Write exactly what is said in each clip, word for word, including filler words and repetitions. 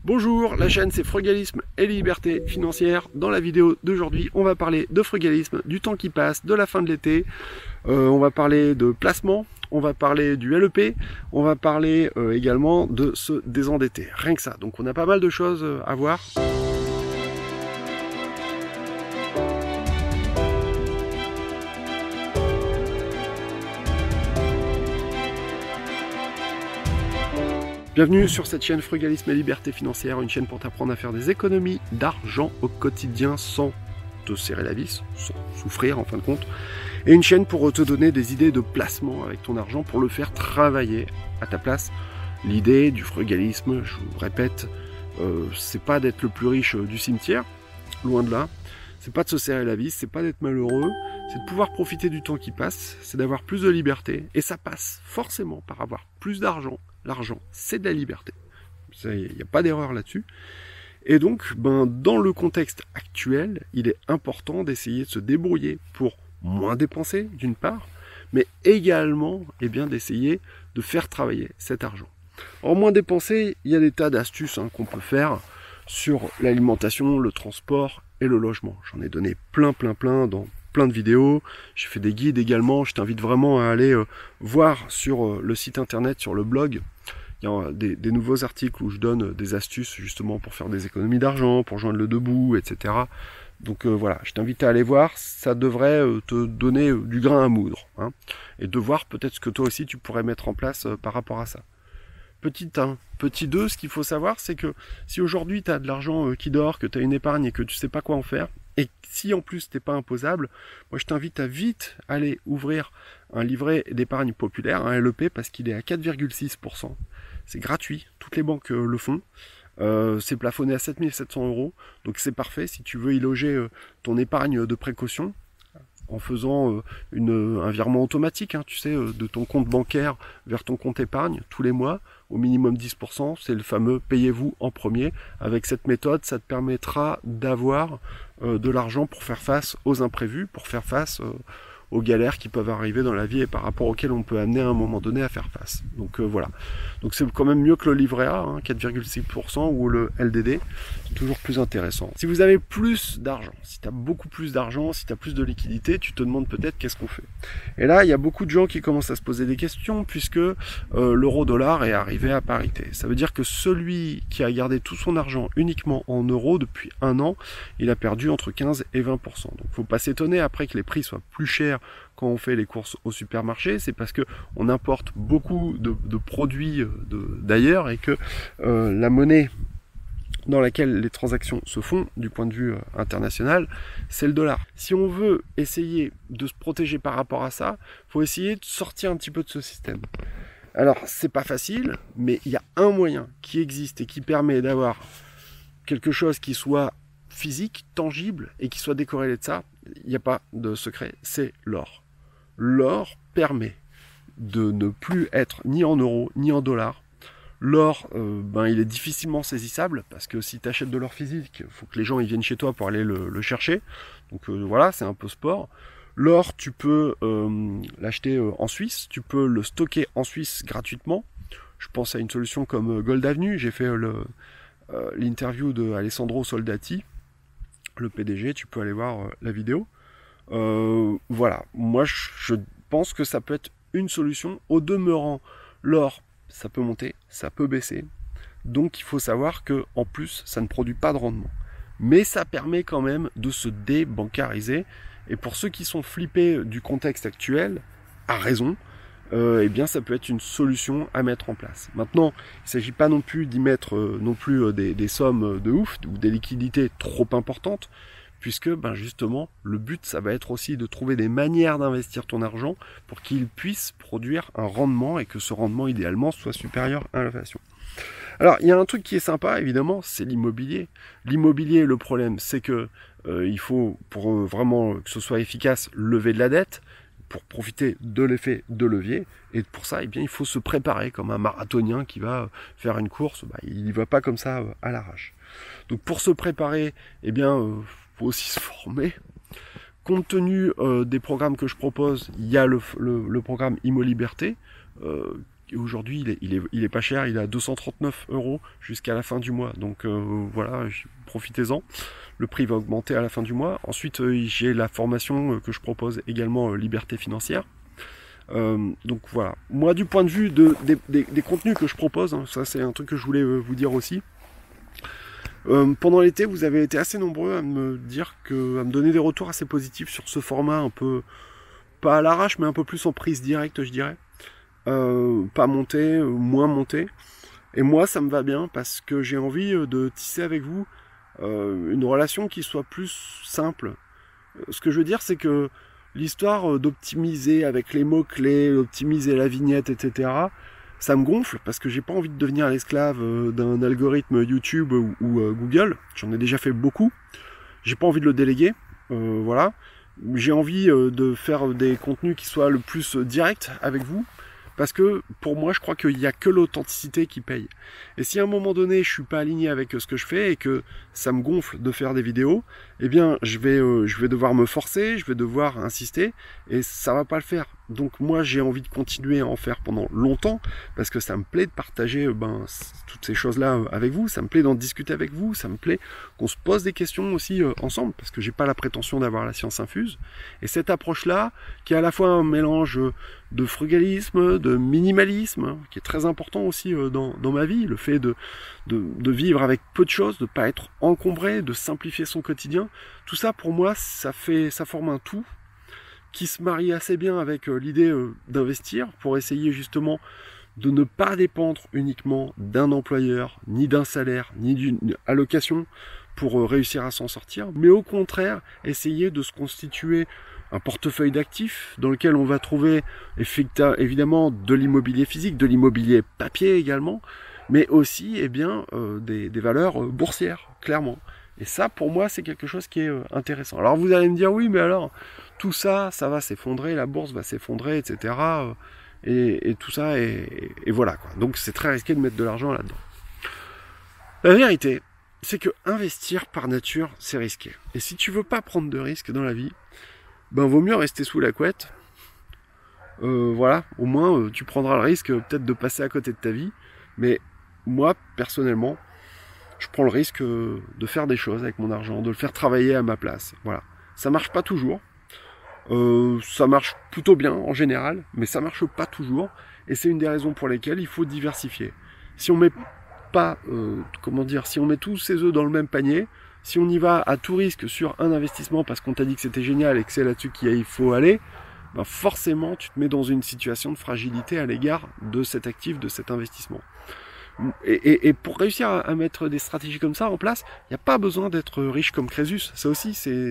Bonjour, la chaîne c'est Frugalisme et Liberté Financière. Dans la vidéo d'aujourd'hui, on va parler de frugalisme, du temps qui passe, de la fin de l'été. Euh, on va parler de placement, on va parler du L E P, on va parler euh, également de se désendetter. Rien que ça. Donc on a pas mal de choses à voir. Bienvenue sur cette chaîne Frugalisme et Liberté Financière, une chaîne pour t'apprendre à faire des économies d'argent au quotidien sans te serrer la vis, sans souffrir en fin de compte, et une chaîne pour te donner des idées de placement avec ton argent pour le faire travailler à ta place. L'idée du frugalisme, je vous répète, euh, c'est pas d'être le plus riche du cimetière, loin de là, c'est pas de se serrer la vis, c'est pas d'être malheureux, c'est de pouvoir profiter du temps qui passe, c'est d'avoir plus de liberté, et ça passe forcément par avoir plus d'argent. L'argent, c'est de la liberté. Il n'y a pas d'erreur là-dessus. Et donc, ben, dans le contexte actuel, il est important d'essayer de se débrouiller pour moins dépenser, d'une part, mais également eh bien, d'essayer de faire travailler cet argent. En moins dépenser, il y a des tas d'astuces hein, qu'on peut faire sur l'alimentation, le transport et le logement. J'en ai donné plein, plein, plein dans plein de vidéos, j'ai fait des guides également, je t'invite vraiment à aller euh, voir sur euh, le site internet, sur le blog, il y a des, des nouveaux articles où je donne des astuces justement pour faire des économies d'argent, pour joindre le debout, et cetera. Donc euh, voilà, je t'invite à aller voir, ça devrait euh, te donner euh, du grain à moudre, hein, et de voir peut-être ce que toi aussi tu pourrais mettre en place euh, par rapport à ça. Petit un. Petit deux, ce qu'il faut savoir, c'est que si aujourd'hui tu as de l'argent euh, qui dort, que tu as une épargne et que tu sais pas quoi en faire, et si en plus t'es pas imposable, moi je t'invite à vite aller ouvrir un livret d'épargne populaire, un L E P, parce qu'il est à quatre virgule six pour cent. C'est gratuit, toutes les banques euh, le font. Euh, c'est plafonné à sept mille sept cents euros, donc c'est parfait si tu veux y loger euh, ton épargne de précaution en faisant euh, une, un virement automatique, hein, tu sais, euh, de ton compte bancaire vers ton compte épargne tous les mois, au minimum dix pour cent, c'est le fameux payez-vous en premier. Avec cette méthode, ça te permettra d'avoir euh, de l'argent pour faire face aux imprévus, pour faire face euh, aux galères qui peuvent arriver dans la vie et par rapport auxquelles on peut amener à un moment donné à faire face. Donc euh, voilà. Donc c'est quand même mieux que le livret A, hein, quatre virgule six pour cent, ou le L D D. C'est toujours plus intéressant. Si vous avez plus d'argent, si tu as beaucoup plus d'argent, si tu as plus de liquidité, tu te demandes peut-être qu'est-ce qu'on fait. Et là, il y a beaucoup de gens qui commencent à se poser des questions puisque euh, l'euro-dollar est arrivé à parité. Ça veut dire que celui qui a gardé tout son argent uniquement en euros depuis un an, il a perdu entre quinze et vingt pour cent. Donc faut pas s'étonner après que les prix soient plus chers quand on fait les courses au supermarché, c'est parce que on importe beaucoup de, de produits d'ailleurs et que euh, la monnaie dans laquelle les transactions se font du point de vue euh, international, c'est le dollar. Si on veut essayer de se protéger par rapport à ça, il faut essayer de sortir un petit peu de ce système. Alors, c'est pas facile, mais il y a un moyen qui existe et qui permet d'avoir quelque chose qui soit physique, tangible et qui soit décorrélé de ça. Il n'y a pas de secret, c'est l'or. L'or permet de ne plus être ni en euros ni en dollars. L'or, euh, ben, il est difficilement saisissable parce que si tu achètes de l'or physique, il faut que les gens ils viennent chez toi pour aller le, le chercher. Donc euh, voilà, c'est un peu sport. L'or, tu peux euh, l'acheter euh, en Suisse, tu peux le stocker en Suisse gratuitement. Je pense à une solution comme Gold Avenue. J'ai fait euh, l'interview de Alessandro Soldati, le P D G, tu peux aller voir euh, la vidéo. Euh, voilà, moi je pense que ça peut être une solution. Au demeurant, l'or, ça peut monter, ça peut baisser. Donc il faut savoir que en plus, ça ne produit pas de rendement. Mais ça permet quand même de se débancariser. Et pour ceux qui sont flippés du contexte actuel, à raison, euh, eh bien ça peut être une solution à mettre en place. Maintenant, il ne s'agit pas non plus d'y mettre euh, non plus euh, des, des sommes de ouf ou des liquidités trop importantes. Puisque ben justement, le but, ça va être aussi de trouver des manières d'investir ton argent pour qu'il puisse produire un rendement et que ce rendement, idéalement, soit supérieur à l'inflation. Alors, il y a un truc qui est sympa, évidemment, c'est l'immobilier. L'immobilier, le problème, c'est que euh, il faut, pour euh, vraiment que ce soit efficace, lever de la dette pour profiter de l'effet de levier. Et pour ça, eh bien, il faut se préparer comme un marathonien qui va faire une course. Bah, il n'y va pas comme ça euh, à l'arrache. Donc, pour se préparer, eh bien... Euh, faut aussi se former. Compte tenu euh, des programmes que je propose, il y a le, le, le programme Immo Liberté, euh, aujourd'hui il est, il, est, il est pas cher, il est à deux cent trente-neuf euros jusqu'à la fin du mois. Donc euh, voilà, profitez-en. Le prix va augmenter à la fin du mois. Ensuite, euh, j'ai la formation que je propose également, euh, Liberté financière. Euh, donc voilà. Moi, du point de vue de, des, des, des contenus que je propose, hein, ça c'est un truc que je voulais euh, vous dire aussi. Euh, pendant l'été, vous avez été assez nombreux à me dire que, à me donner des retours assez positifs sur ce format un peu, pas à l'arrache, mais un peu plus en prise directe, je dirais. Euh, pas monté, euh, moins monté. Et moi, ça me va bien parce que j'ai envie de tisser avec vous euh, une relation qui soit plus simple. Ce que je veux dire, c'est que l'histoire d'optimiser avec les mots-clés, d'optimiser la vignette, et cetera, ça me gonfle parce que j'ai pas envie de devenir l'esclave d'un algorithme YouTube ou, ou euh, Google. J'en ai déjà fait beaucoup. J'ai pas envie de le déléguer. Euh, voilà. J'ai envie euh, de faire des contenus qui soient le plus directs avec vous. Parce que pour moi, je crois qu'il n'y a que l'authenticité qui paye. Et si à un moment donné, je suis pas aligné avec ce que je fais et que ça me gonfle de faire des vidéos, eh bien, je vais, euh, je vais devoir me forcer, je vais devoir insister et ça va pas le faire. Donc moi, j'ai envie de continuer à en faire pendant longtemps parce que ça me plaît de partager euh, ben, toutes ces choses-là avec vous. Ça me plaît d'en discuter avec vous. Ça me plaît qu'on se pose des questions aussi euh, ensemble parce que j'ai pas la prétention d'avoir la science infuse. Et cette approche-là, qui est à la fois un mélange de frugalisme, de minimalisme, qui est très important aussi dans, dans ma vie, le fait de, de, de vivre avec peu de choses, de ne pas être encombré, de simplifier son quotidien, tout ça pour moi, ça fait, ça forme un tout qui se marie assez bien avec l'idée d'investir pour essayer justement de ne pas dépendre uniquement d'un employeur, ni d'un salaire, ni d'une allocation pour réussir à s'en sortir, mais au contraire, essayer de se constituer un portefeuille d'actifs dans lequel on va trouver évidemment de l'immobilier physique, de l'immobilier papier également, mais aussi eh bien, euh, des, des valeurs boursières, clairement. Et ça, pour moi, c'est quelque chose qui est euh, intéressant. Alors vous allez me dire, oui, mais alors, tout ça, ça va s'effondrer, la bourse va s'effondrer, et cetera. Et, et tout ça, et, et voilà, quoi. Donc c'est très risqué de mettre de l'argent là-dedans. La vérité, c'est que investir par nature, c'est risqué. Et si tu veux pas prendre de risques dans la vie, ben vaut mieux rester sous la couette. Euh, voilà, au moins euh, tu prendras le risque euh, peut-être de passer à côté de ta vie. Mais moi, personnellement, je prends le risque euh, de faire des choses avec mon argent, de le faire travailler à ma place. Voilà. Ça marche pas toujours. Euh, ça marche plutôt bien en général, mais ça marche pas toujours. Et c'est une des raisons pour lesquelles il faut diversifier. Si on met pas, euh, comment dire, si on met tous ses œufs dans le même panier, si on y va à tout risque sur un investissement parce qu'on t'a dit que c'était génial et que c'est là-dessus qu'il faut aller, ben forcément tu te mets dans une situation de fragilité à l'égard de cet actif, de cet investissement. Et, et, et pour réussir à, à mettre des stratégies comme ça en place, il n'y a pas besoin d'être riche comme Crésus. Ça aussi, c'est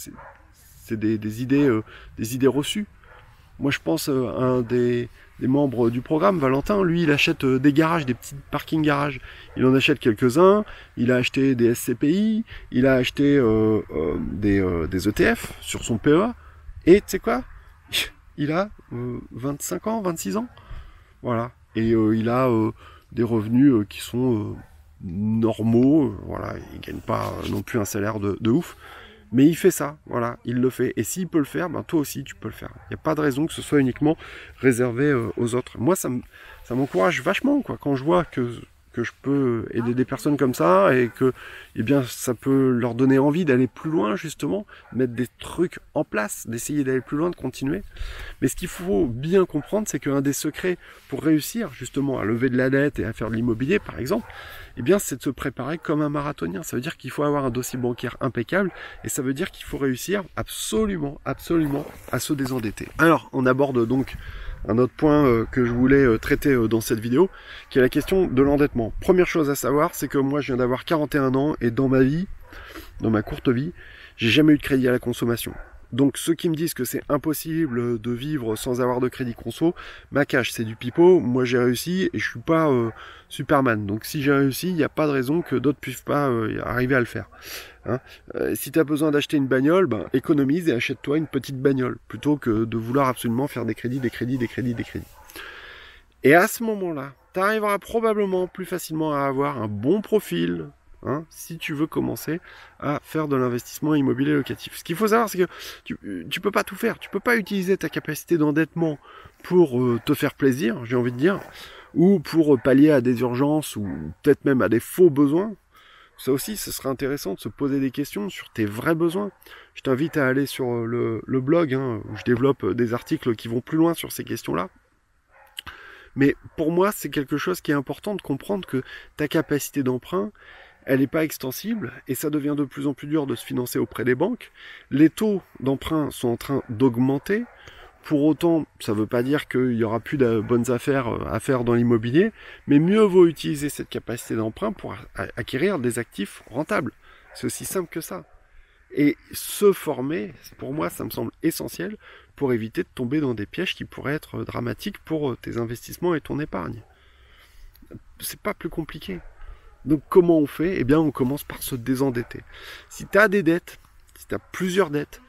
des, des, idées, euh, des idées reçues. Moi, je pense euh, à un des, des membres du programme, Valentin, lui, il achète euh, des garages, des petits parking garages. Il en achète quelques-uns, il a acheté des S C P I, il a acheté euh, euh, des, euh, des E T F sur son P E A. Et tu sais quoi? Il a euh, vingt-cinq ans, vingt-six ans. Voilà. Et euh, il a euh, des revenus euh, qui sont euh, normaux. Voilà. Il gagne pas euh, non plus un salaire de, de ouf. Mais il fait ça, voilà, il le fait. Et s'il peut le faire, ben toi aussi tu peux le faire. Il n'y a pas de raison que ce soit uniquement réservé euh, aux autres. Moi, ça m'encourage vachement, quoi, quand je vois que, que je peux aider des personnes comme ça et que eh bien, ça peut leur donner envie d'aller plus loin, justement, mettre des trucs en place, d'essayer d'aller plus loin, de continuer. Mais ce qu'il faut bien comprendre, c'est qu'un des secrets pour réussir, justement, à lever de la dette et à faire de l'immobilier, par exemple, eh bien, c'est de se préparer comme un marathonien. Ça veut dire qu'il faut avoir un dossier bancaire impeccable et ça veut dire qu'il faut réussir absolument, absolument à se désendetter. Alors, on aborde donc un autre point euh, que je voulais euh, traiter euh, dans cette vidéo, qui est la question de l'endettement. Première chose à savoir, c'est que moi, je viens d'avoir quarante et un ans et dans ma vie, dans ma courte vie, j'ai jamais eu de crédit à la consommation. Donc ceux qui me disent que c'est impossible de vivre sans avoir de crédit conso, ma cache c'est du pipeau, moi j'ai réussi et je suis pas euh, Superman. Donc si j'ai réussi, il n'y a pas de raison que d'autres puissent pas euh, arriver à le faire. Hein, euh, si tu as besoin d'acheter une bagnole, ben, économise et achète-toi une petite bagnole, plutôt que de vouloir absolument faire des crédits, des crédits, des crédits, des crédits. Et à ce moment-là, tu arriveras probablement plus facilement à avoir un bon profil hein, si tu veux commencer à faire de l'investissement immobilier locatif. Ce qu'il faut savoir, c'est que tu, tu peux pas tout faire. Tu peux pas utiliser ta capacité d'endettement pour euh, te faire plaisir, j'ai envie de dire, ou pour pallier à des urgences, ou peut-être même à des faux besoins. Ça aussi, ce serait intéressant de se poser des questions sur tes vrais besoins. Je t'invite à aller sur le, le blog, hein, où je développe des articles qui vont plus loin sur ces questions-là. Mais pour moi, c'est quelque chose qui est important de comprendre que ta capacité d'emprunt, elle n'est pas extensible, et ça devient de plus en plus dur de se financer auprès des banques. Les taux d'emprunt sont en train d'augmenter. Pour autant, ça ne veut pas dire qu'il n'y aura plus de bonnes affaires à faire dans l'immobilier, mais mieux vaut utiliser cette capacité d'emprunt pour acquérir des actifs rentables. C'est aussi simple que ça. Et se former, pour moi, ça me semble essentiel pour éviter de tomber dans des pièges qui pourraient être dramatiques pour tes investissements et ton épargne. C'est pas plus compliqué. Donc comment on fait? Eh bien, on commence par se désendetter. Si tu as des dettes, si tu as plusieurs dettes,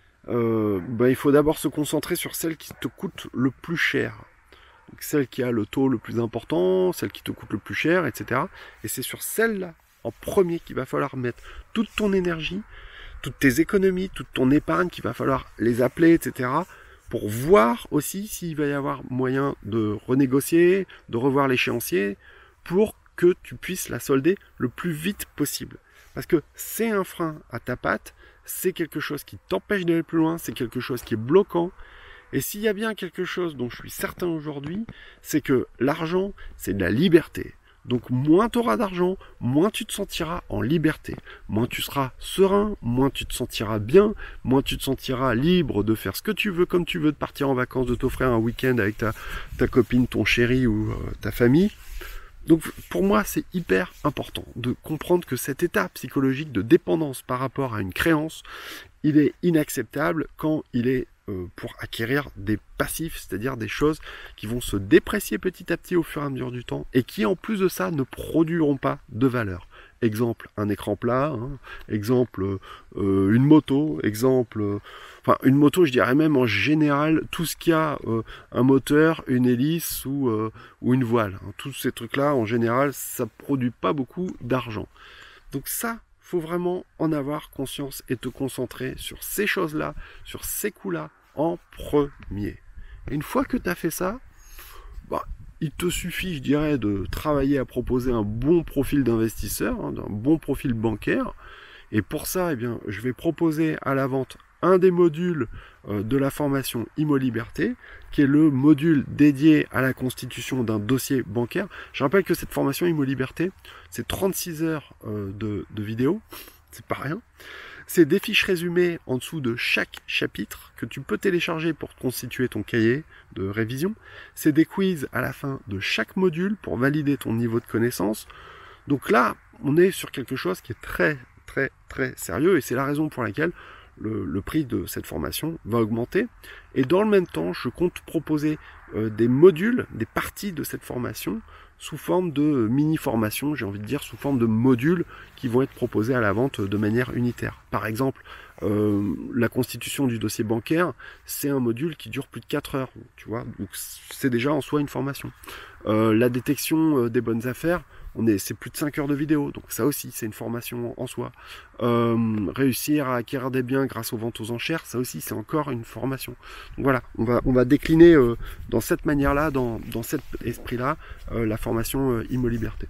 Euh, ben, il faut d'abord se concentrer sur celle qui te coûte le plus cher. Donc, celle qui a le taux le plus important, celle qui te coûte le plus cher, et cetera. Et c'est sur celle-là, en premier, qu'il va falloir mettre toute ton énergie, toutes tes économies, toute ton épargne, qu'il va falloir les appeler, et cetera. Pour voir aussi s'il va y avoir moyen de renégocier, de revoir l'échéancier, pour que tu puisses la solder le plus vite possible. Parce que c'est un frein à ta patte, c'est quelque chose qui t'empêche d'aller plus loin, c'est quelque chose qui est bloquant. Et s'il y a bien quelque chose dont je suis certain aujourd'hui, c'est que l'argent, c'est de la liberté. Donc moins tu auras d'argent, moins tu te sentiras en liberté. Moins tu seras serein, moins tu te sentiras bien, moins tu te sentiras libre de faire ce que tu veux, comme tu veux, de partir en vacances, de t'offrir un week-end avec ta, ta copine, ton chéri ou euh, ta famille. Donc pour moi, c'est hyper important de comprendre que cet état psychologique de dépendance par rapport à une créance, il est inacceptable quand il est euh, pour acquérir des passifs, c'est-à-dire des choses qui vont se déprécier petit à petit au fur et à mesure du temps et qui en plus de ça ne produiront pas de valeur. Exemple, un écran plat, hein, exemple, euh, une moto, exemple, euh, enfin une moto, je dirais même en général, tout ce qui a euh, un moteur, une hélice ou, euh, ou une voile. Hein, tous ces trucs-là, en général, ça produit pas beaucoup d'argent. Donc ça, faut vraiment en avoir conscience et te concentrer sur ces choses-là, sur ces coûts-là en premier. Et une fois que tu as fait ça, bah, il te suffit, je dirais, de travailler à proposer un bon profil d'investisseur, hein, un bon profil bancaire. Et pour ça, eh bien, je vais proposer à la vente un des modules euh, de la formation ImoLiberté, qui est le module dédié à la constitution d'un dossier bancaire. Je rappelle que cette formation ImoLiberté, c'est trente-six heures euh, de, de vidéo, c'est pas rien. C'est des fiches résumées en dessous de chaque chapitre que tu peux télécharger pour constituer ton cahier de révision. C'est des quiz à la fin de chaque module pour valider ton niveau de connaissance. Donc là, on est sur quelque chose qui est très, très, très sérieux et c'est la raison pour laquelle le, le prix de cette formation va augmenter. Et dans le même temps, je compte proposer euh, des modules, des parties de cette formation sous forme de mini-formation, j'ai envie de dire, sous forme de modules qui vont être proposés à la vente de manière unitaire. Par exemple, euh, la constitution du dossier bancaire, c'est un module qui dure plus de quatre heures, tu vois, donc c'est déjà en soi une formation. Euh, la détection des bonnes affaires, on est, c'est plus de cinq heures de vidéo, donc ça aussi c'est une formation en soi. Euh, réussir à acquérir des biens grâce aux ventes aux enchères, ça aussi c'est encore une formation. Donc voilà, on va, on va décliner euh, dans cette manière-là, dans, dans cet esprit-là, euh, la formation euh, ImoLiberté.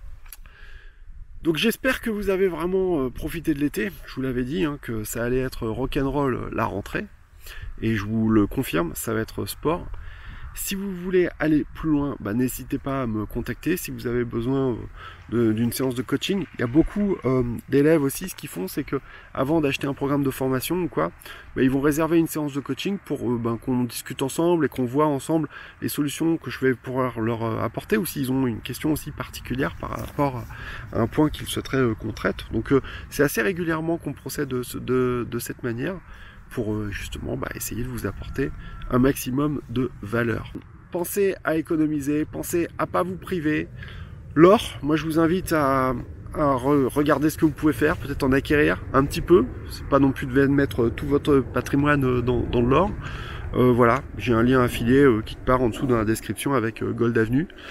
Donc j'espère que vous avez vraiment euh, profité de l'été. Je vous l'avais dit hein, que ça allait être rock'n'roll euh, la rentrée, et je vous le confirme, ça va être sport. Si vous voulez aller plus loin, bah, n'hésitez pas à me contacter si vous avez besoin d'une séance de coaching. Il y a beaucoup euh, d'élèves aussi, ce qu'ils font, c'est que avant d'acheter un programme de formation ou quoi, bah, ils vont réserver une séance de coaching pour euh, bah, qu'on discute ensemble et qu'on voit ensemble les solutions que je vais pouvoir leur euh, apporter, ou s'ils ont une question aussi particulière par rapport à un point qu'ils souhaiteraient euh, qu'on traite. Donc euh, c'est assez régulièrement qu'on procède de, de, de cette manière, pour justement bah, essayer de vous apporter un maximum de valeur. Pensez à économiser, pensez à pas vous priver. L'or, moi je vous invite à, à re regarder ce que vous pouvez faire, peut-être en acquérir un petit peu. C'est pas non plus de mettre tout votre patrimoine dans, dans de l'or. Euh, voilà, j'ai un lien affilié euh, qui te part en dessous dans la description avec euh, Gold Avenue.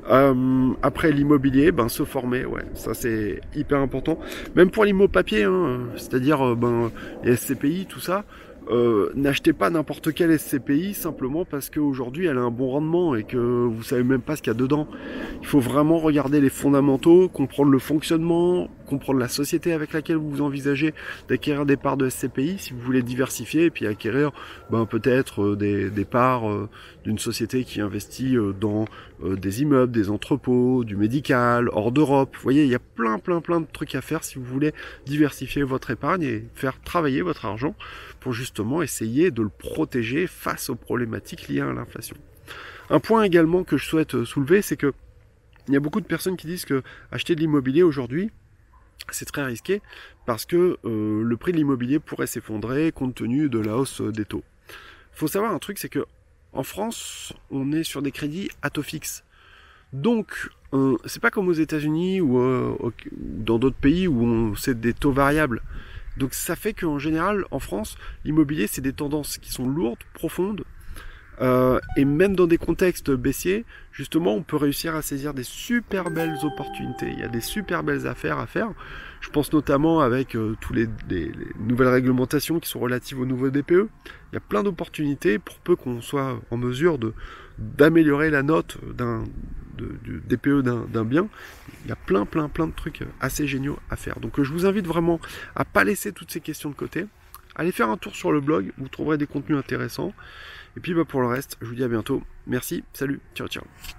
Euh, après l'immobilier, ben se former, ouais, ça c'est hyper important. Même pour l'immo papier, hein, c'est-à-dire euh, ben les S C P I, tout ça. Euh, n'achetez pas n'importe quel S C P I simplement parce qu'aujourd'hui elle a un bon rendement et que vous savez même pas ce qu'il y a dedans. Il faut vraiment regarder les fondamentaux, comprendre le fonctionnement, comprendre la société avec laquelle vous envisagez d'acquérir des parts de S C P I si vous voulez diversifier et puis acquérir ben, peut-être des, des parts euh, d'une société qui investit euh, dans euh, des immeubles, des entrepôts, du médical, hors d'Europe. Vous voyez, il y a plein plein plein de trucs à faire si vous voulez diversifier votre épargne et faire travailler votre argent pour justement essayer de le protéger face aux problématiques liées à l'inflation. Un point également que je souhaite soulever, c'est que il y a beaucoup de personnes qui disent que acheter de l'immobilier aujourd'hui, c'est très risqué parce que euh, le prix de l'immobilier pourrait s'effondrer compte tenu de la hausse des taux. Il faut savoir un truc, c'est que en France, on est sur des crédits à taux fixe. Donc, euh, c'est pas comme aux États-Unis ou euh, dans d'autres pays où c'est des taux variables. Donc ça fait qu'en général, en France, l'immobilier, c'est des tendances qui sont lourdes, profondes, euh, et même dans des contextes baissiers, justement, on peut réussir à saisir des super belles opportunités. Il y a des super belles affaires à faire. Je pense notamment avec euh, tous les, les, les nouvelles réglementations qui sont relatives au nouveau D P E. Il y a plein d'opportunités pour peu qu'on soit en mesure de d'améliorer la note d'un de, du D P E d'un bien. Il y a plein plein plein de trucs assez géniaux à faire. Donc je vous invite vraiment à pas laisser toutes ces questions de côté. Allez faire un tour sur le blog, vous trouverez des contenus intéressants. Et puis bah, pour le reste, je vous dis à bientôt. Merci, salut, ciao ciao.